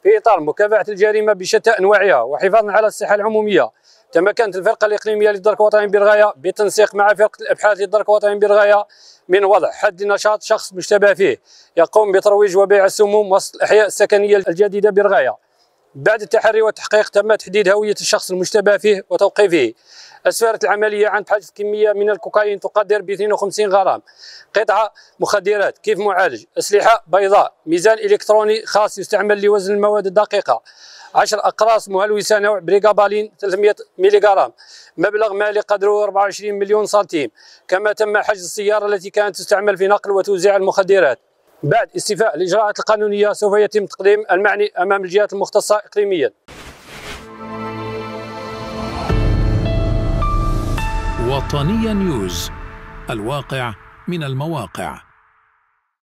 في إطار مكافحة الجريمة بشتى أنواعها وحفاظا على الصحة العمومية، تمكنت الفرقة الإقليمية للدرك الوطني بالغاية بالتنسيق مع فرقة الأبحاث للدرك الوطني بالغاية من وضع حد لنشاط شخص مشتبه فيه يقوم بترويج وبيع السموم وسط الأحياء السكنية الجديدة بالغاية. بعد التحري والتحقيق تم تحديد هوية الشخص المشتبه فيه وتوقيفه. أسفرت العملية عن حجز كمية من الكوكايين تقدر ب 52 غرام، قطعة مخدرات كيف معالج، أسلحة بيضاء، ميزان إلكتروني خاص يستعمل لوزن المواد الدقيقة، 10 أقراص مهلوسة نوع بريغابالين 300 ملغ، مبلغ مالي قدره 24 مليون سنتيم. كما تم حجز السيارة التي كانت تستعمل في نقل وتوزيع المخدرات. بعد استيفاء الإجراءات القانونية سوف يتم تقديم المعني أمام الجهات المختصة إقليميا. وطنيا نيوز، الواقع من المواقع.